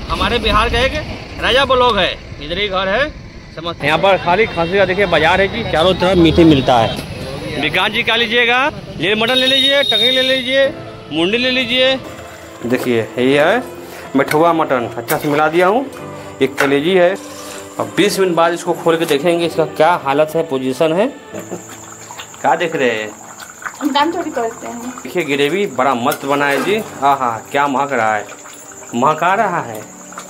हमारे बिहार का एक राजा ब्लॉग है, इधर ही घर है। समझते यहाँ पर खाली खांसी का देखिए बाजार है जी, चारों तरफ मीठे मिलता है। विकास जी क्या लीजिएगा? ले मटन ले लीजिए, टंगड़ी ले लीजिए, मुंडी ले लीजिए। देखिए ये है मिठुआ मटन, अच्छा से मिला दिया हूँ। एक कलेजी है और 20 मिनट बाद इसको खोल के देखेंगे इसका क्या हालत है, पोजीशन है। क्या देख रहे हैं? दाम थोड़ी करते हैं। देखिए ग्रेवी बड़ा मस्त बना है जी। हाँ क्या महक रहा है, महका रहा है।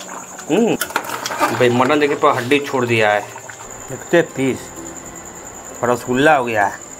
भाई मटन देखिए पूरा हड्डी छोड़ दिया है, देखते पीस रसगुल्ला हो गया है।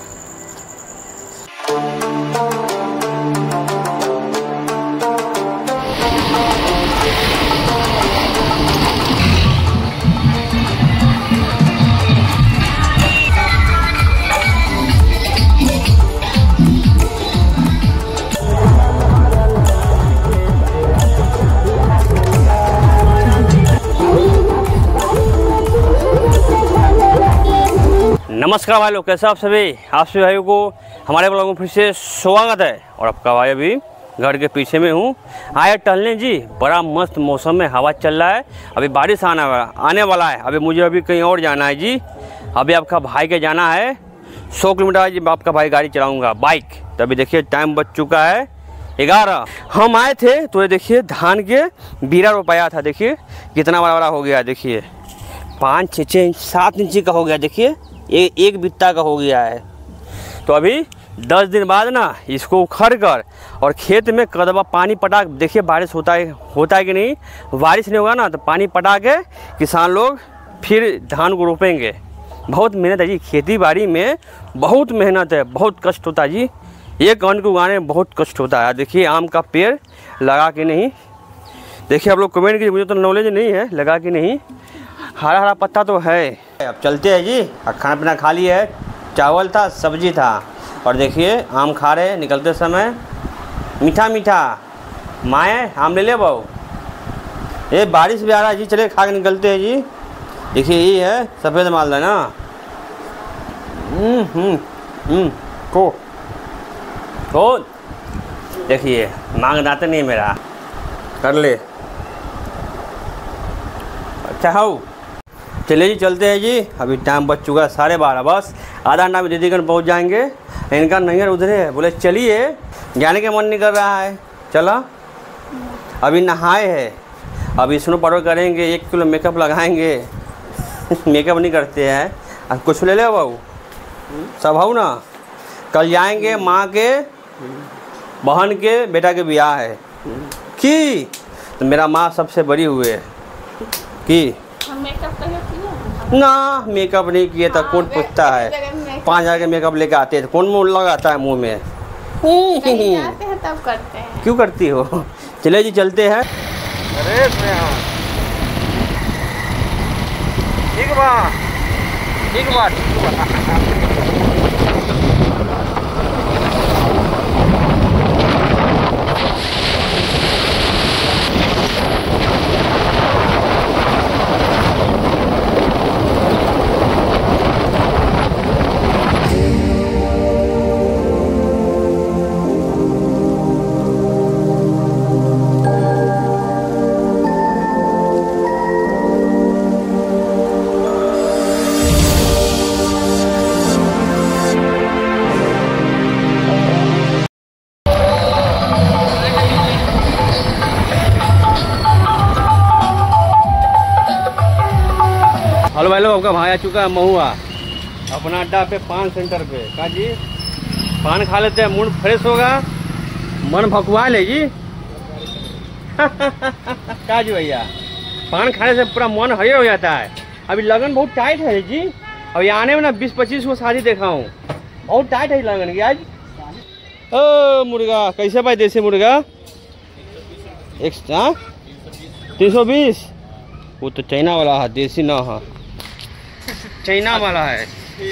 नमस्कार भाई लोग, कैसे आप सभी भाइयों को हमारे ब्लॉग में फिर से स्वागत है। और आपका भाई अभी घर के पीछे में हूँ, आया टहलने जी। बड़ा मस्त मौसम में हवा चल रहा है, अभी बारिश आने वाला है। अभी मुझे कहीं और जाना है जी। अभी आपका भाई के जाना है 100 किलोमीटर जी। आपका भाई गाड़ी चलाऊँगा बाइक। तो अभी देखिए टाइम बच चुका है 11। हम आए थे तो ये देखिए धान के बीरा रोपाया था, देखिए कितना बड़ा बड़ा हो गया। देखिए 5, 6, 7 इंची का हो गया। देखिए एक बित्ता का हो गया है। तो अभी 10 दिन बाद ना इसको उखड़ कर और खेत में कदवा पानी पटा, देखिए बारिश होता है कि नहीं। बारिश नहीं होगा ना तो पानी पटा के किसान लोग फिर धान को रोपेंगे। बहुत मेहनत है जी, खेती बाड़ी में बहुत मेहनत है, बहुत कष्ट होता है जी। एक अन्न को उगाने में बहुत कष्ट होता है। देखिए आम का पेड़ लगा कि नहीं, देखिए आप लोग कमेंट कीजिए, मुझे तो नॉलेज नहीं है लगा कि नहीं। हरा हरा पत्ता तो है। अब चलते हैं जी। खाना पीना खा लिया है, चावल था, सब्जी था। और देखिए आम खा रहे हैं निकलते समय, मीठा मीठा। माए आम ले ले बहू, ये बारिश भी आ रहा है जी, चले खा के निकलते हैं जी। देखिए ये है सफ़ेद मालदा ना। को देखिए मांग दाते नहीं मेरा, कर ले। अच्छा हो, चलिए जी चलते हैं जी। अभी टाइम बच चुका है 12:30, बस आधा घंटा में दीदीगंज पहुंच जाएंगे। इनका नैहर उधर है, बोले चलिए, जाने का मन नहीं कर रहा है। चला अभी नहाए हैं, अभी स्नो पाउडर करेंगे, 1 किलो मेकअप लगाएंगे। मेकअप नहीं करते हैं। अब कुछ ले ले बहू, सब हो ना। कल जाएंगे माँ के बहन के बेटा के ब्याह है कि तो मेरा माँ सबसे बड़ी हुए कि ना मेकअप नहीं किए तो कौन पूछता है। 5,000 के मेकअप लेके आते हैं, कौन मुँह लगाता है मुँह में। तब करते हैं। क्यों करती हो? चले जी चलते हैं। अरे ठीक बात। हेलो भाई लोग, आपका भाई आ चुका है महुआ अपना अड्डा पे, पान सेंटर पे। का जी पान खा लेते हैं, मूड फ्रेश होगा, मन भकुआ ले जी। का जी भैया, पान खाने से पूरा मन हरियर हो जाता है। अभी लगन बहुत टाइट है जी। अभी आने में ना 20-25 को शादी देखा हूँ, बहुत टाइट है लगन की आज। ओ मुर्गा कैसे भाई? देसी मुर्गा 320। वो तो चाइना वाला है, देसी ना है, चाइना वाला है।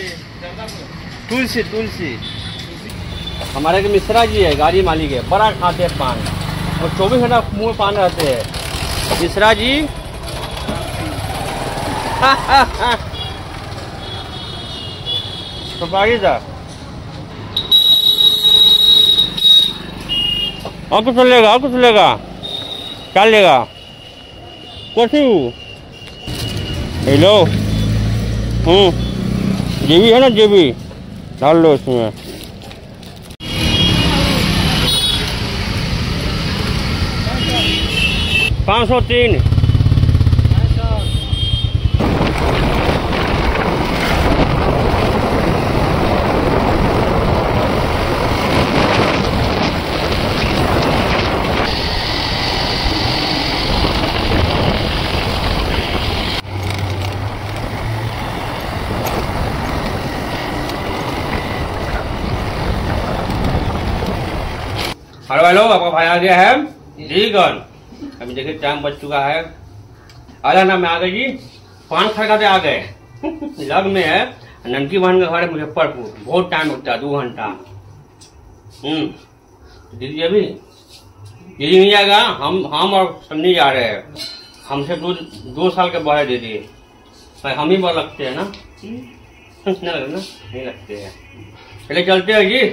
तुलसी हमारे के मिश्रा जी है, गाड़ी मालिक है, बड़ा खाते हैं पान और 24 घंटा मुँह में पान रहते हैं मिश्रा जी। तो बागी था और कुछ लेगा, क्या लेगा? कैसी हेलो जेबी है ना, जेबी डाल लो इसमें। $503। हेलो आपका भाई आ गया है जी गन। अभी देखिए टाइम बच चुका है, आधा ना में आ गए जी, 5 खड़काते आ गए। लग में है ननकी बहन का घर है मुजफ्फरपुर, बहुत टाइम लगता है 2 घंटा। दीदी अभी दीदी नहीं आएगा, हम और सन्नी जा रहे हैं। हमसे 2 साल के बड़े दीदी, हम ही बड़ लगते हैं ना। नहीं लगते हैं, चले चलते हैं जी।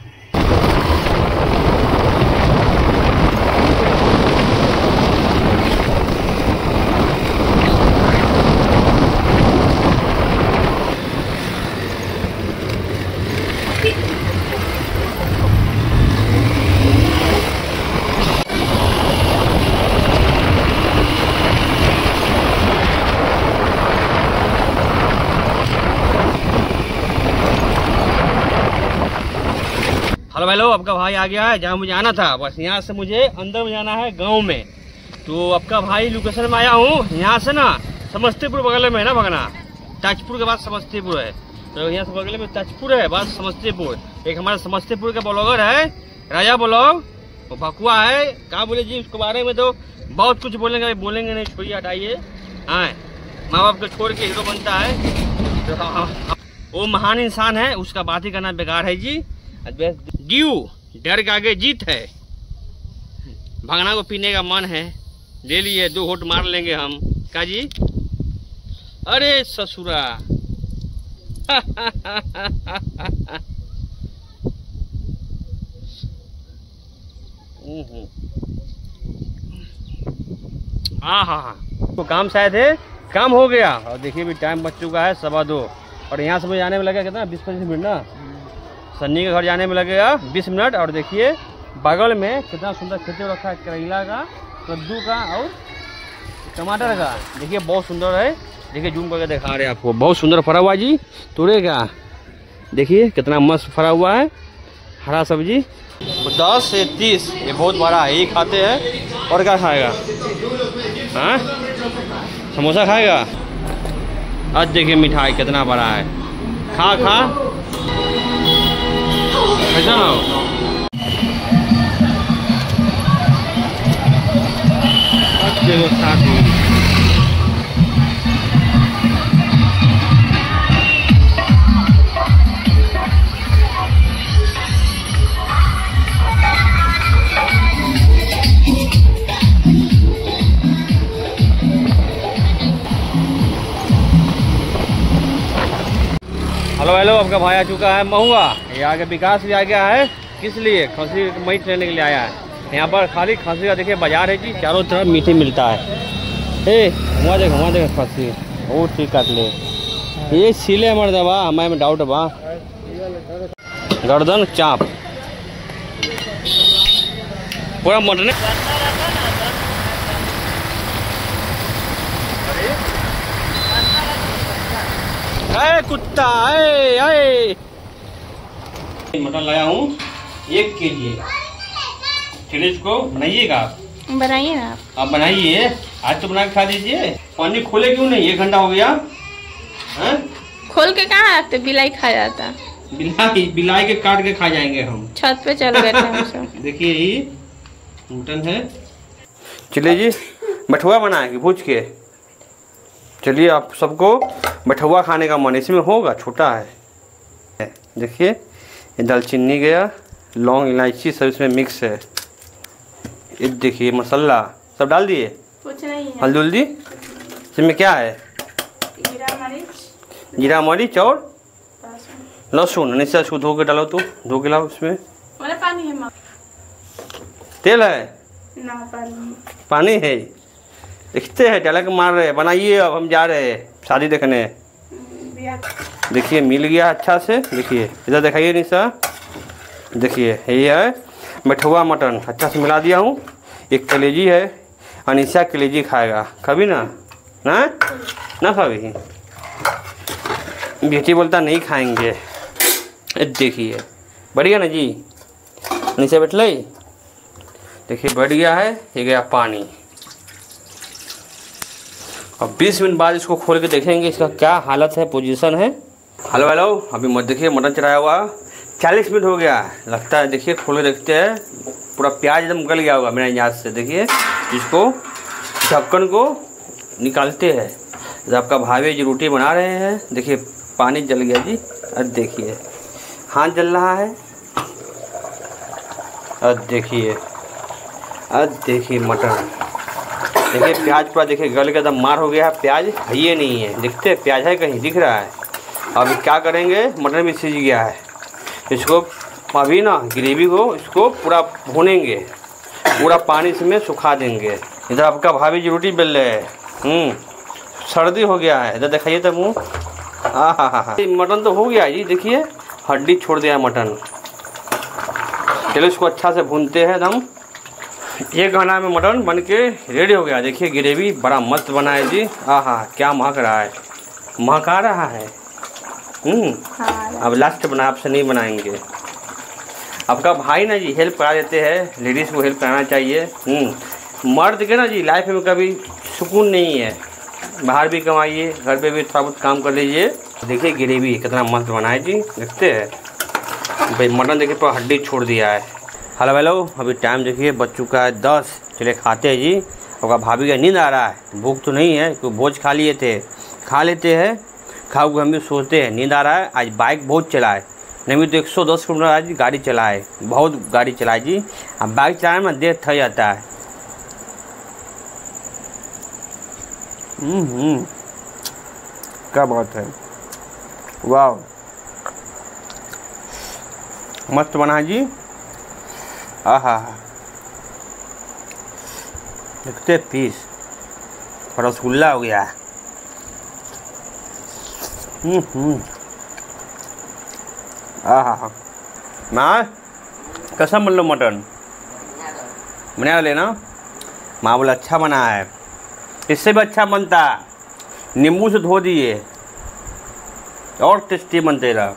हेलो आपका भाई आ गया है जहाँ मुझे आना था, बस यहाँ से मुझे अंदर में जाना है गांव में। तो आपका भाई लोकेशन में आया हूँ, यहाँ से ना समस्तीपुर बगल में है ना भगना, ताजपुर के बाद समस्तीपुर है। तो यहाँ से बगल में ताजपुर है, बाद समस्तीपुर। एक हमारे समस्तीपुर का ब्लॉगर है राजा ब्लॉग, वो भकुआ है। क्या बोले जी उसके बारे में, तो बहुत कुछ बोलेंगे नहीं, छोड़िए हटाइए। हाँ, माँ बाप को छोड़ के हीरो बनता है, तो वो महान इंसान है, उसका बात ही करना बेकार है जी। ड्यू डर के आगे जीत है। भगना को पीने का मन है, ले लिए 2 घोट मार लेंगे हम। का जी, अरे ससुरा। हाँ, तो काम शायद है, काम हो गया। और देखिए भी टाइम बच चुका है 2:15, और यहाँ से मुझे जाने में लगेगा कितना 20-25 मिनट ना। सन्नी के घर जाने में लगेगा 20 मिनट। और देखिए बगल में कितना सुंदर खेती रखा है, करेला का, कद्दू का और टमाटर का। देखिए बहुत सुंदर है, देखिए जूम करके दिखा रहे हैं आपको, बहुत सुंदर फरा हुआ जी। तोड़े का देखिए कितना मस्त फरा हुआ है, हरा सब्जी। 10 से 30 ये बहुत बड़ा है, ये खाते हैं। और क्या खाएगा? हाँ, समोसा खाएगा। आज देखिए मिठाई कितना बड़ा है, खा कैसा ना हो। हेलो आपका भाई आ चुका है महुआ। ये आगे विकास भी आ गया है, किस लिए? खस्सी मीट लेने के लिए आया है। यहाँ पर खाली खस्सी का देखिए बाजार है जी, चारों तरफ मीठी मिलता है। घुमा दे खस्सी, वो ठीक काट ले। ये सीले हमारे दबा हमारे में डाउट बा। गर्दन चाप पूरा मटन। अरे कुत्ता, मटन लाया हूँ 1 kg। चलिए इसको बनाइएगा, बनाइए ना आप बनाइए। आज तो बना के खा दीजिए। पानी खोले क्यों नहीं? 1 घंटा हो गया। खोल के कहाँ रखते, बिलाई खा जाता। बिलाई के काट के खा जाएंगे हम। छत पे चल गए थे हम सब। देखिए ये मटन है। चलिए जी बठुआ बना के भूज के। चलिए आप सबको बठुआ खाने का मन इसमें होगा, छोटा है। देखिए ये दालचीनी गया, लौंग इलायची सब इसमें मिक्स है। ये देखिए मसाला सब डाल दिए, कुछ नहीं है। हल्दी इसमें क्या है? जीरा मरीच और लहसुन। नहीं से धो के डालो, तो धो के लाओ। इसमें पानी है, तेल है ना पानी है। देखते हैं डायलॉग मार रहे, बनाइए अब हम जा रहे हैं शादी देखने। देखिए मिल गया अच्छा से, देखिए इधर दिखाइए निशा, देखिए ये है मिठुआ मटन अच्छा से मिला दिया हूँ। एक कलेजी है, अनिशा कलेजी खाएगा, कभी ना ना कभी बेटी बोलता नहीं खाएंगे। देखिए बढ़िया ना जी, अनिशा बैठ ली, देखिए बढ़ गया है, ये गया पानी। अब 20 मिनट बाद इसको खोल के देखेंगे इसका क्या हालत है, पोजीशन है। हेलो हेलो, अभी मत देखिए मटन चढ़ाया हुआ 40 मिनट हो गया लगता है। देखिए खोल के देखते हैं, पूरा प्याज एकदम गल गया होगा मेरे यहाँ से। देखिए इसको ढक्कन को निकालते हैं। जब आपका भाभी जी रोटी बना रहे हैं, देखिए पानी जल गया जी। अब देखिए हाथ जल रहा है, अब देखिए मटन, देखिए प्याज पूरा देखिए गल के एकदम मार हो गया है। प्याज है ये नहीं है, दिखते हैं प्याज है कहीं दिख रहा है। अभी क्या करेंगे, मटन भी सीज गया है, इसको अभी ना ग्रेवी को इसको पूरा भूनेंगे, पूरा पानी इसमें सुखा देंगे। इधर आपका भाभी जी रोटी बेल रहे हैं, सर्दी हो गया है। इधर दिखाइए तो मुँह, हाँ मटन तो हो गया जी, देखिए हड्डी छोड़ दिया मटन। चलो इसको अच्छा से भूनते हैं एकदम। ये खाना में मटन बन के रेडी हो गया। देखिए ग्रेवी बड़ा मस्त बना है जी, क्या महक रहा है, महक आ रहा है। अब लास्ट बना, आपसे नहीं बनाएंगे। आपका भाई ना जी हेल्प करा देते हैं, लेडीज़ को हेल्प कराना चाहिए। मर्द के ना जी लाइफ में कभी सुकून नहीं है, बाहर भी कमाइए, घर पे भी थोड़ा बहुत काम कर लीजिए। देखिए ग्रेवी कितना मस्त बना है जी, देखते हैं भाई मटन देखिए पूरा हड्डी छोड़ दिया है। हेलो हेलो, अभी टाइम देखिए बज चुका है 10। चले खाते हैं जी। आपका भाभी का नींद आ रहा है, भूख तो नहीं है, क्योंकि भोज खा लिए थे, खा लेते हैं, खा के हम भी सोचते हैं। नींद आ रहा है, आज बाइक बहुत चलाए, नहीं भी तो 110 किलोमीटर आज गाड़ी चलाए, बहुत गाड़ी चलाए जी। अब बाइक चलाने में देर थक जाता है। क्या बात है, वाह मस्त बना है जी। देखते पीस रसगुल्ला हो गया। माँ कैसा बन लो मटन बना लेना। माँ बोला अच्छा बना है, इससे भी अच्छा बनता, नींबू से धो दिए और टेस्टी बनते रहा।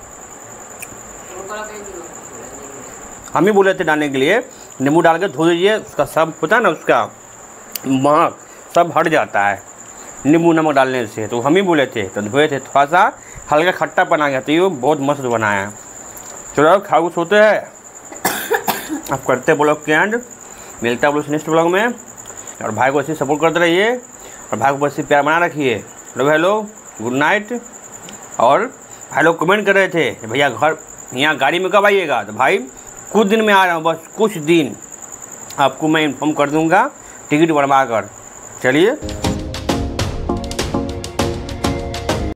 हम ही बोले थे डालने के लिए, नींबू डाल के धो दीजिए, उसका सब होता है ना, उसका महक सब हट जाता है नींबू नमक डालने से। तो हम ही बोले थे, तो धोए थे, थोड़ा सा हल्का खट्टा बना गया, तो ये बहुत मस्त बनाया। चलो अब खाओ सोते हैं। अब करते ब्लॉग के एंड, मिलता है ब्लॉग नेक्स्ट ब्लॉग में। और भाई को ऐसे सपोर्ट करते रहिए और भाई को ऐसे प्यार बना रखिए। Hello good night. और भाई लोग कमेंट कर रहे थे भैया घर यहाँ गाड़ी में कब आइएगा, तो भाई कुछ दिन में आ रहा हूँ, बस कुछ दिन आपको मैं इन्फॉर्म कर दूँगा टिकट बनवा कर। चलिए।